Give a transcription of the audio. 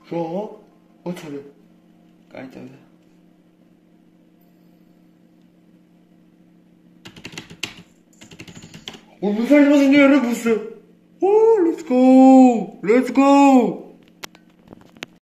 说，我操的，赶紧走一下。我们30分钟的不是，哦，Let's go，Let's go。